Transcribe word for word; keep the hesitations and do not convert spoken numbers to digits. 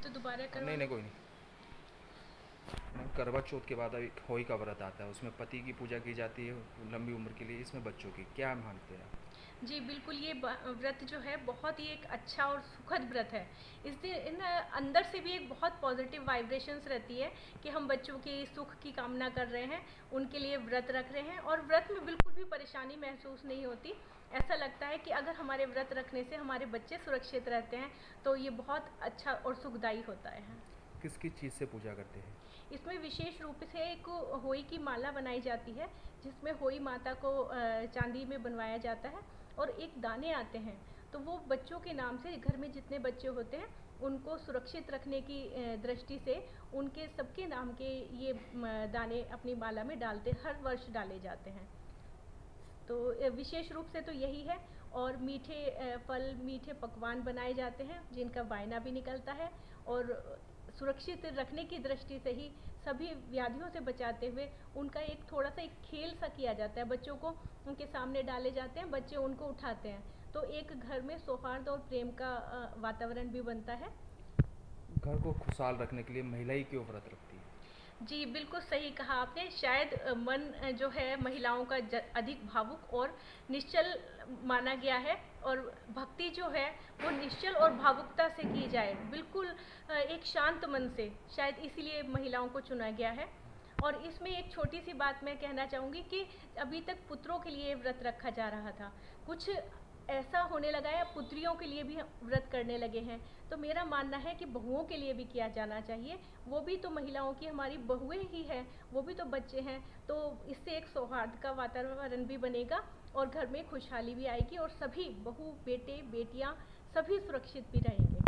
तो दोबारा करो। नहीं नहीं कोई नहीं। करवा चौथ के बाद एक होई का व्रत आता है, उसमें पति की पूजा की जाती है लंबी उम्र के लिए, इसमें बच्चों की क्या मानते हैं आप? जी बिल्कुल, ये व्रत जो है बहुत ही एक अच्छा और सुखद व्रत है। इस दिन अंदर से भी एक बहुत पॉजिटिव वाइब्रेशंस रहती है कि हम बच्चों के सुख की कामना कर रहे हैं, उनके लिए व्रत रख रहे हैं और व्रत में बिल्कुल भी परेशानी महसूस नहीं होती। ऐसा लगता है कि अगर हमारे व्रत रखने से हमारे बच्चे सुरक्षित रहते हैं तो ये बहुत अच्छा और सुखदायी होता है। किस किस चीज़ से पूजा करते हैं? इसमें विशेष रूप से एक होई की माला बनाई जाती है जिसमें होई माता को चांदी में बनवाया जाता है और एक दाने आते हैं, तो वो बच्चों के नाम से घर में जितने बच्चे होते हैं उनको सुरक्षित रखने की दृष्टि से उनके सबके नाम के ये दाने अपनी माला में डालते हर वर्ष डाले जाते हैं। तो विशेष रूप से तो यही है। और मीठे फल मीठे पकवान बनाए जाते हैं जिनका वायना भी निकलता है और सुरक्षित रखने की दृष्टि से ही सभी व्याधियों से बचाते हुए उनका एक थोड़ा सा एक खेल सा किया जाता है। बच्चों को उनके सामने डाले जाते हैं, बच्चे उनको उठाते हैं, तो एक घर में सौहार्द और प्रेम का वातावरण भी बनता है। घर को खुशहाल रखने के लिए महिला ही क्यों व्रत रखती है? जी बिल्कुल सही कहा आपने। शायद मन जो है महिलाओं का अधिक भावुक और निश्चल माना गया है और भक्ति जो है वो निश्चल और भावुकता से की जाए, बिल्कुल एक शांत मन से, शायद इसीलिए महिलाओं को चुना गया है। और इसमें एक छोटी सी बात मैं कहना चाहूँगी कि अभी तक पुत्रों के लिए व्रत रखा जा रहा था, कुछ ऐसा होने लगा है पुत्रियों के लिए भी व्रत करने लगे हैं, तो मेरा मानना है कि बहुओं के लिए भी किया जाना चाहिए। वो भी तो महिलाओं की हमारी बहुएं ही हैं, वो भी तो बच्चे हैं, तो इससे एक सौहार्द का वातावरण भी बनेगा और घर में खुशहाली भी आएगी और सभी बहू बेटे बेटियां सभी सुरक्षित भी रहेंगे।